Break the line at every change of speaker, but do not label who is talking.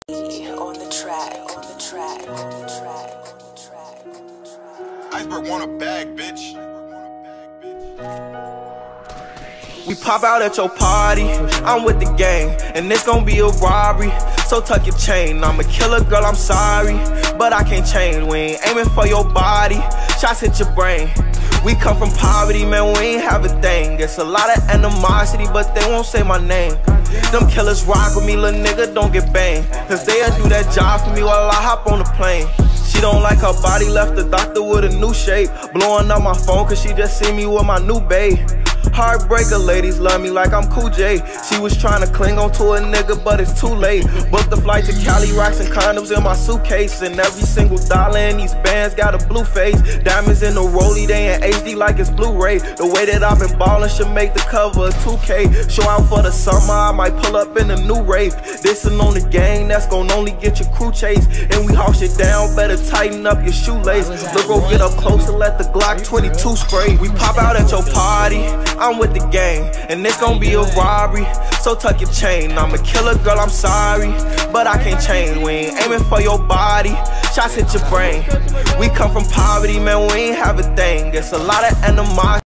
On the track.
Iceberg want a bag, bitch.
We pop out at your party, I'm with the gang, and it's gon' be a robbery. So tuck your chain, I'm a killer, girl, I'm sorry, but I can't change. We ain't aiming for your body, shots hit your brain. We come from poverty, man, we ain't have a thing. It's a lot of animosity, but they won't say my name. Them killers rock with me, little nigga, don't get banged, cause they'll do that job for me while I hop on the plane. She don't like her body, left the doctor with a new shape. Blowing up my phone cause she just see me with my new babe. Heartbreaker ladies love me like I'm Cool J. She was trying to cling on to a nigga, but it's too late. Booked the flight to Cali, rocks and condoms in my suitcase, and every single dollar in these bands got a blue face. Diamonds in the rollie, they in HD like it's Blu-ray. The way that I've been ballin' should make the cover of 2K. Show out for the summer, I might pull up in a new rave. Dissin' on the gang, that's gon' only get your crew chase. And we haul shit down, better tighten up your shoelace. Look, go get up close and let the Glock 22 spray. We pop out at your party, I'm with the gang, and it's gon' be a robbery. So tuck your chain, I'm a killer, girl, I'm sorry, but I can't change. We ain't aiming for your body, shots hit your brain. We come from poverty, man, we ain't have a thing. It's a lot of animosity.